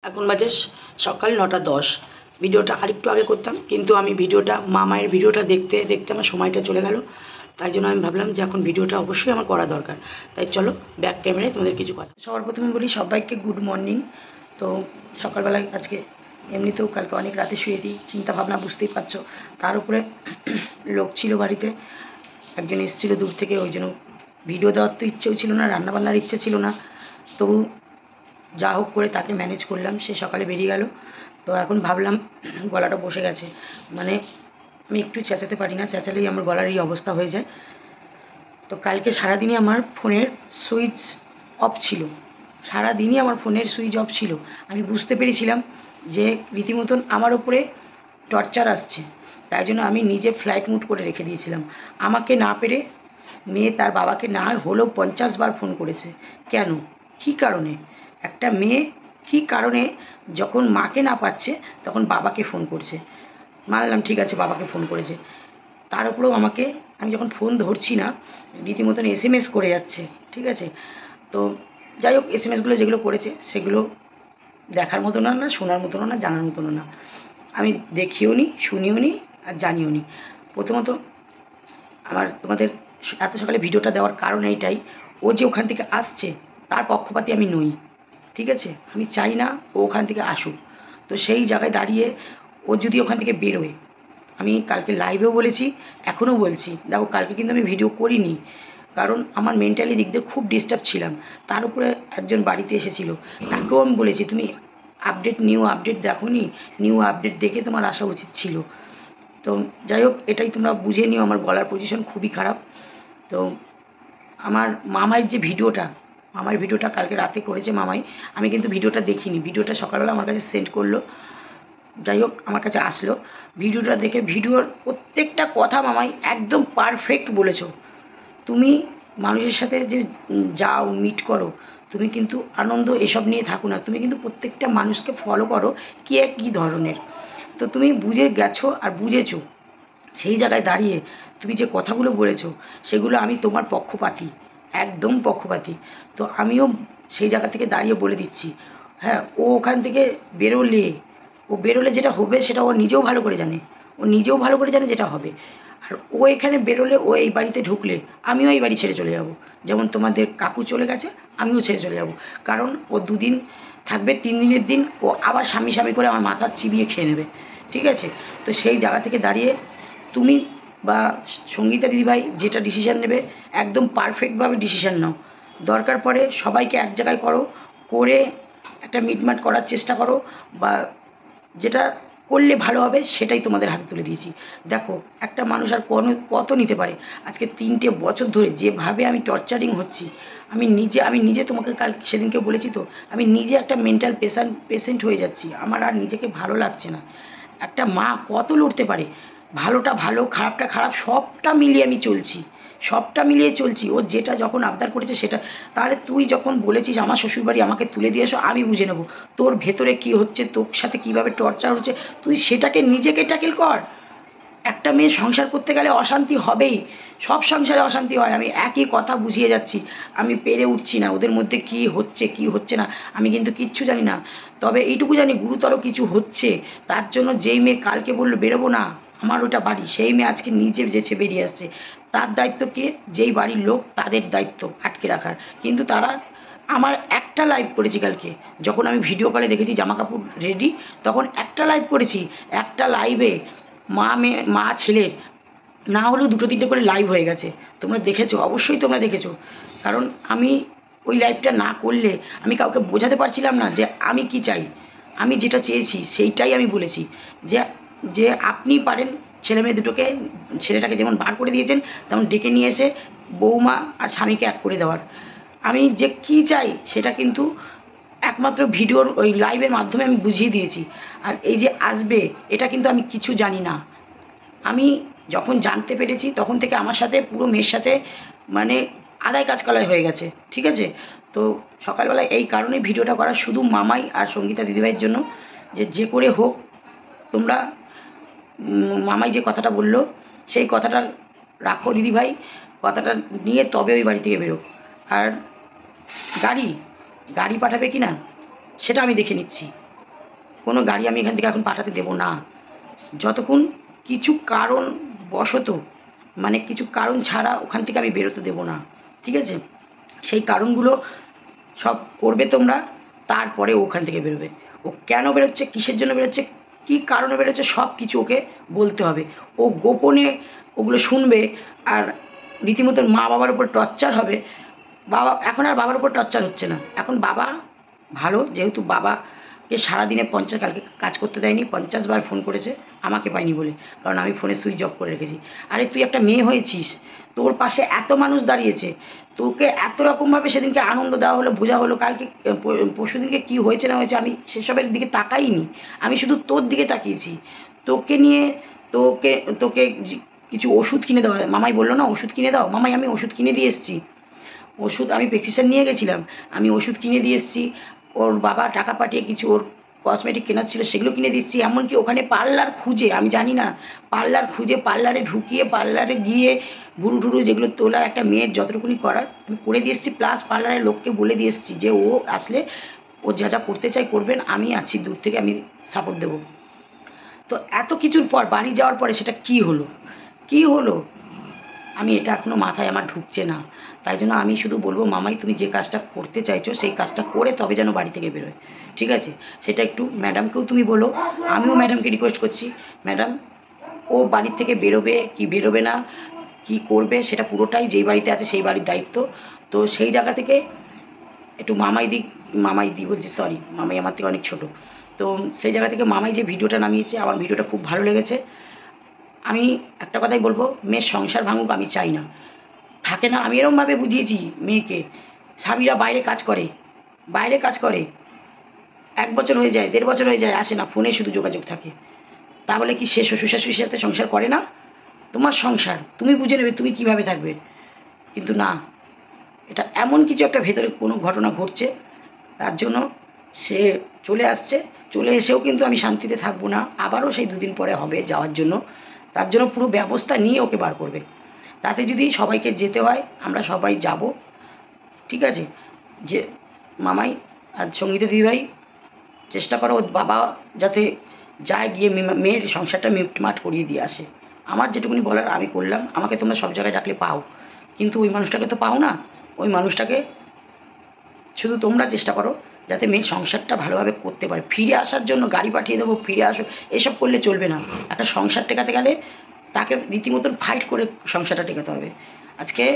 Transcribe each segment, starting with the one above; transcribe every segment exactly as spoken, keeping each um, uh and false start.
এখন বাজে সকাল নটা দশ। ভিডিওটা আরেকটু আগে করতাম, কিন্তু আমি ভিডিওটা মামায়ের ভিডিওটা দেখতে দেখতে আমার সময়টা চলে গেল। তাই জন্য আমি ভাবলাম যে এখন ভিডিওটা অবশ্যই আমার করা দরকার। তাই চলো ব্যাক ক্যামেরায় তোমাদের কিছু কথা। সবার প্রথমে বলি সবাইকে গুড মর্নিং। তো সকালবেলায় আজকে এমনিতেও কালকে অনেক রাতে শুয়েছি, চিন্তা ভাবনা বুঝতেই পারছো। তার উপরে লোক ছিল বাড়িতে, একজন এসেছিল দূর থেকে, ওই জন্য ভিডিও দেওয়ার তো ইচ্ছেও ছিল না, রান্নাবান্নার ইচ্ছে ছিল না। তবু যা হোক করে তাকে ম্যানেজ করলাম। সে সকালে বেরিয়ে গেল। তো এখন ভাবলাম গলাটা বসে গেছে, মানে আমি একটু চেঁচাতে পারি না, চেঁচালেই আমার গলার এই অবস্থা হয়ে যায়। তো কালকে সারাদিনই আমার ফোনের সুইচ অফ ছিল, সারাদিনই আমার ফোনের সুইচ অফ ছিল। আমি বুঝতে পেরেছিলাম যে রীতিমতন আমার ওপরে টর্চার আসছে, তাই জন্য আমি নিজে ফ্লাইট মুড করে রেখে দিয়েছিলাম। আমাকে না পেরে মেয়ে তার বাবাকে না হলেও পঞ্চাশ বার ফোন করেছে। কেন, কী কারণে? একটা মেয়ে কী কারণে যখন মাকে না পাচ্ছে তখন বাবাকে ফোন করছে। মানলাম ঠিক আছে, বাবাকে ফোন করেছে, তার উপরেও আমাকে, আমি যখন ফোন ধরছি না রীতিমতন এস এম এস করে যাচ্ছে। ঠিক আছে, তো যাই হোক, এস এম এসগুলো যেগুলো করেছে সেগুলো দেখার মতনও না, শোনার মতনও না, জানার মতনও না। আমি দেখিও নি, শুনিও নি, আর জানিও নি। প্রথমত আমার তোমাদের এত সকালে ভিডিওটা দেওয়ার কারণ এইটাই, ও যে ওখান থেকে আসছে তার পক্ষপাতী আমি নই। ঠিক আছে, আমি চাই না ও ওখান থেকে আসুক। তো সেই জায়গায় দাঁড়িয়ে ও যদি ওখান থেকে বেরোয়, আমি কালকে লাইভেও বলেছি, এখনও বলছি, দেখো কালকে কিন্তু আমি ভিডিও করিনি, কারণ আমার মেন্টালি দিক দিয়ে খুব ডিস্টার্ব ছিলাম। তার উপরে একজন বাড়িতে এসেছিল, তাকেও আমি বলেছি তুমি আপডেট, নিউ আপডেট দেখো নি, নিউ আপডেট দেখে তোমার আসা উচিত ছিল। তো যাই হোক, এটাই তোমরা বুঝে নিও, আমার গলার পজিশন খুবই খারাপ। তো আমার মামাইয়ের যে ভিডিওটা, মামার ভিডিওটা কালকে রাতে করেছে মামাই, আমি কিন্তু ভিডিওটা দেখিনি। ভিডিওটা সকালবেলা আমার কাছে সেন্ড করলো, যাই হোক আমার কাছে আসলো। ভিডিওটা দেখে ভিডিওর প্রত্যেকটা কথা মামাই একদম পারফেক্ট বলেছো। তুমি মানুষের সাথে যে যাও, মিট করো, তুমি কিন্তু আনন্দ এসব নিয়ে থাকো না, তুমি কিন্তু প্রত্যেকটা মানুষকে ফলো করো কে কী ধরনের। তো তুমি বুঝে গেছো আর বুঝেছো, সেই জায়গায় দাঁড়িয়ে তুমি যে কথাগুলো বলেছো সেগুলো আমি তোমার পক্ষপাতী, একদম পক্ষপাতী। তো আমিও সেই জায়গা থেকে দাঁড়িয়ে বলে দিচ্ছি, হ্যাঁ ও ওখান থেকে বেরোলে, ও বেরোলে যেটা হবে সেটা ও নিজেও ভালো করে জানে, ও নিজেও ভালো করে জানে যেটা হবে। আর ও এখানে বেরোলে, ও এই বাড়িতে ঢুকলে আমিও এই বাড়ি ছেড়ে চলে যাব। যেমন তোমাদের কাকু চলে গেছে, আমিও ছেড়ে চলে যাব। কারণ ও দুদিন থাকবে, তিন দিনের দিন ও আবার স্বামী স্বামী করে আমার মাথা চিবিয়ে খেয়ে নেবে। ঠিক আছে, তো সেই জায়গা থেকে দাঁড়িয়ে তুমি বা সঙ্গীতা দিদিভাই যেটা ডিসিশান নেবে একদম পারফেক্টভাবে ডিসিশান নাও। দরকার পড়ে সবাইকে এক জায়গায় করো, করে একটা মিটমাট করার চেষ্টা করো, বা যেটা করলে ভালো হবে সেটাই তোমাদের হাতে তুলে দিয়েছি। দেখো একটা মানুষ আর কোনো কত নিতে পারে। আজকে তিনটে বছর ধরে যেভাবে আমি টর্চারিং হচ্ছি, আমি নিজে আমি নিজে তোমাকে কাল সেদিনকে বলেছি তো, আমি নিজে একটা মেন্টাল পেশেন্ট পেশেন্ট হয়ে যাচ্ছি। আমার আর নিজেকে ভালো লাগছে না। একটা মা কত লড়তে পারে, ভালোটা ভালো, খারাপটা খারাপ, সবটা মিলিয়ে আমি চলছি, সবটা মিলিয়ে চলছি। ও যেটা যখন আবদার করেছে সেটা, তাহলে তুই যখন বলেছিস আমার শ্বশুরবাড়ি আমাকে তুলে দিয়ে এসো, আমি বুঝে নেবো তোর ভেতরে কী হচ্ছে, তোর সাথে কীভাবে টর্চার হচ্ছে, তুই সেটাকে নিজেকে ট্যাকেল কর। একটা মেয়ে সংসার করতে গেলে অশান্তি হবেই, সব সংসারে অশান্তি হয়। আমি একই কথা বুঝিয়ে যাচ্ছি, আমি পেরে উঠছি না ওদের মধ্যে কী হচ্ছে কী হচ্ছে না, আমি কিন্তু কিচ্ছু জানি না। তবে এইটুকু জানি গুরুতর কিছু হচ্ছে। তার জন্য যেই মেয়ে কালকে বললো বেরোবো না, আমার ওটা বাড়ি, সেই মেয়ে আজকে নিজে যেছে বেরিয়ে আসছে। তার দায়িত্ব কে? যেই বাড়ির লোক তাদের দায়িত্ব আটকে রাখার। কিন্তু তারা, আমার একটা লাইভ করেছি কালকে, যখন আমি ভিডিও কলে দেখেছি জামা কাপড় রেডি, তখন একটা লাইভ করেছি। একটা লাইভে মা মেয়ে, মা ছেলের না হলেও দুটো তিনটে করে লাইভ হয়ে গেছে। তোমরা দেখেছো, অবশ্যই তোমরা দেখেছো। কারণ আমি ওই লাইভটা না করলে আমি কাউকে বোঝাতে পারছিলাম না যে আমি কি চাই। আমি যেটা চেয়েছি সেইটাই আমি বলেছি, যে যে আপনি পারেন ছেলে মেয়ে দুটোকে, ছেলেটাকে যেমন বার করে দিয়েছেন তেমন ডেকে নিয়ে এসে বৌমা আর স্বামীকে এক করে দেওয়ার। আমি যে কী চাই সেটা কিন্তু একমাত্র ভিডিওর ওই লাইভের মাধ্যমে আমি বুঝিয়ে দিয়েছি। আর এই যে আসবে, এটা কিন্তু আমি কিছু জানি না। আমি যখন জানতে পেরেছি তখন থেকে আমার সাথে পুরো মেয়ের সাথে মানে আদায় কাজকলায় হয়ে গেছে। ঠিক আছে, তো সকালবেলায় এই কারণে ভিডিওটা করা, শুধু মামাই আর সঙ্গীতা দিদিভাইয়ের জন্য, যে যে করে হোক তোমরা মামাই যে কথাটা বললো সেই কথাটা রাখো দিদিভাই, কথাটা নিয়ে তবে ওই বাড়ি থেকে বেরো। আর গাড়ি গাড়ি পাঠাবে কি না সেটা আমি দেখে নিচ্ছি। কোনো গাড়ি আমি এখান থেকে এখন পাঠাতে দেবো না, যতক্ষণ কিছু কারণ বশত, মানে কিছু কারণ ছাড়া ওখান থেকে আমি বেরোতে দেবো না, ঠিক আছে? সেই কারণগুলো সব করবে তোমরা, তারপরে ওখান থেকে বেরোবে। ও কেন বেরোচ্ছে, কিসের জন্য বেরোচ্ছে, কী কারণে বেরোচ্ছে, সব কিছু ওকে বলতে হবে। ও গোপনে ওগুলো শুনবে আর রীতিমতো মা বাবার উপর টর্চার হবে। বাবা এখন আর বাবার উপর টর্চার হচ্ছে না, এখন বাবা ভালো, যেহেতু বাবাকে সারাদিনে পঞ্চাশ, কালকে কাজ করতে দেয়নি, পঞ্চাশ বার ফোন করেছে, আমাকে পাইনি বলে, কারণ আমি ফোনে সুইচ অফ করে রেখেছি। আরে তুই একটা মেয়ে হয়েছিস, তোর পাশে এত মানুষ দাঁড়িয়েছে, তোকে এত রকমভাবে সেদিনকে আনন্দ দেওয়া হলো, বোঝা হলো, কালকে পরশু দিনকে কী হয়েছে না হয়েছে আমি সেসবের দিকে তাকাইনি, আমি শুধু তোর দিকে তাকিয়েছি। তোকে নিয়ে তোকে তোকে কিছু ওষুধ কিনে দেওয়া, মামাই বললো না ওষুধ কিনে দাও, মামাই আমি ওষুধ কিনে দিয়ে এসেছি, ওষুধ আমি প্রেসক্রিপশন নিয়ে গেছিলাম, আমি ওষুধ কিনে দিয়ে এসেছি। ওর বাবা টাকা পাঠিয়ে কিছু ওর কসমেটিক কেনার ছিল সেগুলো কিনে দিচ্ছি। এমনকি ওখানে পার্লার খুঁজে, আমি জানি না, পার্লার খুঁজে পার্লারে ঢুকিয়ে পার্লারে গিয়ে ভুরু ঠুরু যেগুলো তোলার একটা মেয়ের যতটুকুনি করার আমি করে দিয়ে এসেছি, প্লাস পার্লারের লোককে বলে দিয়ে এসেছি যে ও আসলে ও যা যা করতে চাই করবেন, আমি আছি দূর থেকে, আমি সাপোর্ট দেবো। তো এত কিছুর পর বাড়ি যাওয়ার পরে সেটা কি হলো, কি হলো আমি এটা এখনও মাথায় আমার ঢুকছে না। তাই জন্য আমি শুধু বলবো মামাই তুমি যে কাজটা করতে চাইছো সেই কাজটা করে তবে যেন বাড়ি থেকে বেরোয়, ঠিক আছে? সেটা একটু ম্যাডামকেও তুমি বলো, আমিও ম্যাডামকে রিকোয়েস্ট করছি, ম্যাডাম ও বাড়ির থেকে বেরোবে কি বেরোবে না কি করবে সেটা পুরোটাই যেই বাড়িতে আছে সেই বাড়ির দায়িত্ব। তো সেই জায়গা থেকে একটু মামাই দিক, মামাই দি বলছি সরি, মামাই আমার থেকে অনেক ছোটো, তো সেই জায়গা থেকে মামাই যে ভিডিওটা নামিয়েছে আমার ভিডিওটা খুব ভালো লেগেছে। আমি একটা কথাই বলবো, মেয়ের সংসার ভাঙুক আমি চাই না, থাকে না, আমি এরমভাবে বুঝিয়েছি মেয়েকে, স্বামীরা বাইরে কাজ করে, বাইরে কাজ করে এক বছর হয়ে যায়, দেড় বছর হয়ে যায়, আসে না, ফোনে শুধু যোগাযোগ থাকে, তা বলে কি সে শ্বশুর শাশুড়ির সাথে সংসার করে না? তোমার সংসার তুমি বুঝে নেবে তুমি কিভাবে থাকবে, কিন্তু না, এটা এমন কিছু একটা ভেতরে কোনো ঘটনা ঘটছে, তার জন্য সে চলে আসছে, চলে এসেও কিন্তু আমি শান্তিতে থাকবো না, আবারও সেই দুদিন পরে হবে যাওয়ার জন্য, তার জন্য পুরো ব্যবস্থা নিয়ে ওকে বার করবে। তাতে যদি সবাইকে যেতে হয় আমরা সবাই যাব, ঠিক আছে? যে মামাই আর সঙ্গীতা দিদিভাই চেষ্টা করো ওর বাবা যাতে যায়, গিয়ে মেয়ের সংসারটা মিটমাট করিয়ে দিয়ে আসে। আমার যেটুকুনি বলার আমি করলাম, আমাকে তোমরা সব জায়গায় ডাকলে পাও, কিন্তু ওই মানুষটাকে তো পাও না, ওই মানুষটাকে শুধু তোমরা চেষ্টা করো যাতে মেয়ের সংসারটা ভালোভাবে করতে পারে, ফিরে আসার জন্য গাড়ি পাঠিয়ে দেবো ফিরে আসো এসব করলে চলবে না। একটা সংসার টেকাতে গেলে তাকে রীতিমতন ফাইট করে সংসারটা টেকাতে হবে। আজকে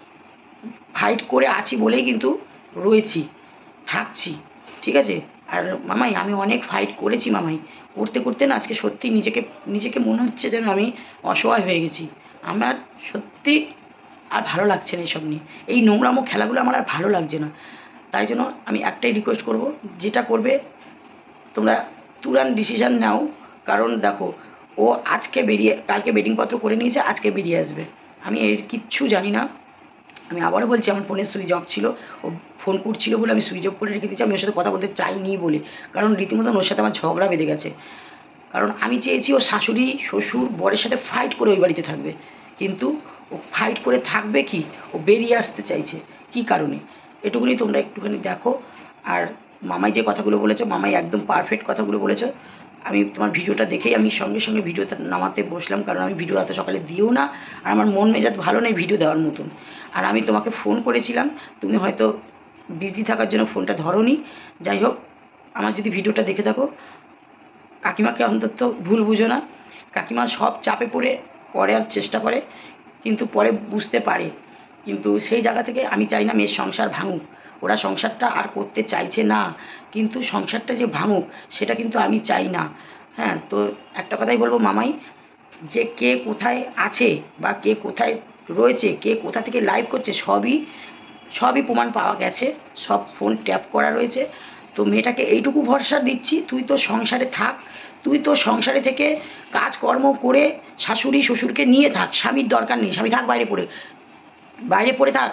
ফাইট করে আছি বলেই কিন্তু রয়েছি, থাকছি, ঠিক আছে? আর মামাই আমি অনেক ফাইট করেছি মামাই, করতে করতে না আজকে সত্যি নিজেকে নিজেকে মনে হচ্ছে যেন আমি অসহায় হয়ে গেছি, আমার সত্যি আর ভালো লাগছে না এইসব নিয়ে, এই নোংরামো খেলাগুলো আমার আর ভালো লাগছে না। তাই জন্য আমি একটাই রিকোয়েস্ট করব, যেটা করবে তোমরা তুরান ডিসিশান নাও, কারণ দেখো ও আজকে বেরিয়ে, কালকে বেডিংপত্র করে নিয়েছে, আজকে বেরিয়ে আসবে, আমি এর কিচ্ছু জানি না। আমি আবারও বলছি আমার ফোনে সুইচ অফ ছিল, ও ফোন করছিল বলে আমি সুইচ অফ করে রেখে দিচ্ছি, আমি ওর সাথে কথা বলতে চাইনি বলে, কারণ রীতিমতন ওর সাথে আমার ঝগড়া বেঁধে গেছে, কারণ আমি চেয়েছি ও শাশুড়ি শ্বশুর বরের সাথে ফাইট করে ওই বাড়িতে থাকবে, কিন্তু ও ফাইট করে থাকবে কি, ও বেরিয়ে আসতে চাইছে কী কারণে, এটুকুনি তোমরা একটুখানি দেখো। আর মামাই যে কথাগুলো বলেছো, মামাই একদম পারফেক্ট কথাগুলো বলেছো, আমি তোমার ভিডিওটা দেখেই আমি সঙ্গে সঙ্গে ভিডিওটা নামাতে বসলাম, কারণ আমি ভিডিও এত সকালে দিও না, আর আমার মন মেজাজ ভালো নেই ভিডিও দেওয়ার মতন। আর আমি তোমাকে ফোন করেছিলাম, তুমি হয়তো বিজি থাকার জন্য ফোনটা ধরোনি, যাই হোক আমার যদি ভিডিওটা দেখে থাকো কাকিমাকে অন্তত ভুল বুঝো না, কাকিমা সব চাপে পড়ে করার চেষ্টা করে কিন্তু পরে বুঝতে পারে, কিন্তু সেই জায়গা থেকে আমি চাই না মেয়ের সংসার ভাঙুক, ওরা সংসারটা আর করতে চাইছে না, কিন্তু সংসারটা যে ভাঙুক সেটা কিন্তু আমি চাই না। হ্যাঁ, তো একটা কথাই বলবো মামাই, যে কে কোথায় আছে বা কে কোথায় রয়েছে, কে কোথা থেকে লাইভ করছে, সবই সবই প্রমাণ পাওয়া গেছে, সব ফোন ট্যাপ করা রয়েছে। তো মেয়েটাকে এইটুকু ভরসা দিচ্ছি, তুই তো সংসারে থাক, তুই তো সংসারে থেকে কাজকর্ম করে শাশুড়ি শ্বশুরকে নিয়ে থাক, স্বামীর দরকার নেই, স্বামী থাক বাইরে পড়ে, বাইরে পড়ে থাক,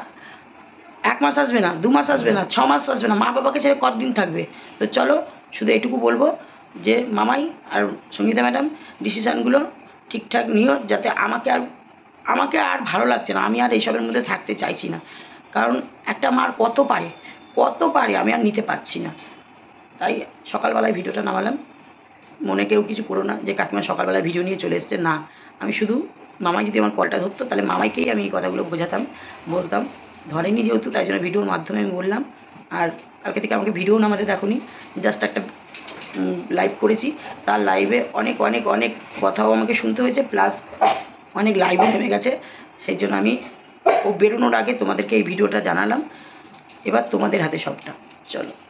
এক মাস আসবে না, দু মাস আসবে না, ছ মাস আসবে না, মা বাবাকে ছেড়ে কতদিন থাকবে? তো চলো শুধু এটুকু বলবো যে মামাই আর সঙ্গীতা ম্যাডাম ডিসিশানগুলো ঠিকঠাক নিও, যাতে আমাকে আর আমাকে আর ভালো লাগছে না, আমি আর এইসবের মধ্যে থাকতে চাইছি না, কারণ একটা মার কত পারে কত পারে আমি আর নিতে পারছি না, তাই সকালবেলায় ভিডিওটা নামালাম। মনে কেউ কিছু করো না যে কাকিমা সকালবেলা ভিডিও নিয়ে চলে এসছে, না। আমি শুধু মামাই যদি আমার কলটা ধরতো তাহলে মামাইকেই আমি এই কথাগুলো বোঝাতাম, বলতাম। ধরেনি যেহেতু, তাই জন্য ভিডিওর মাধ্যমে আমি বললাম। আর কালকে থেকে আমাকে ভিডিও নামাতে দেখোনি, জাস্ট একটা লাইভ করেছি, তার লাইভে অনেক অনেক অনেক কথাও আমাকে শুনতে হয়েছে, প্লাস অনেক লাইভও নেমে গেছে। সেই জন্য আমি ও বেরোনোর আগে তোমাদেরকে এই ভিডিওটা জানালাম। এবার তোমাদের হাতে সবটা, চলো।